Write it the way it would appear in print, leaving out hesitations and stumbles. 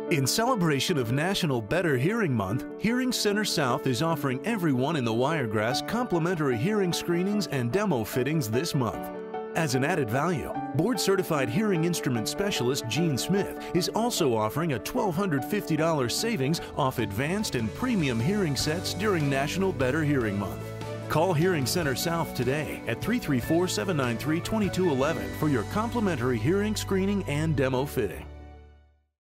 In celebration of National Better Hearing Month, Hearing Center South is offering everyone in the Wiregrass complimentary hearing screenings and demo fittings this month. As an added value, board-certified hearing instrument specialist Gene Smith is also offering a $1,250 savings off advanced and premium hearing sets during National Better Hearing Month. Call Hearing Center South today at 334-793-2211 for your complimentary hearing screening and demo fitting.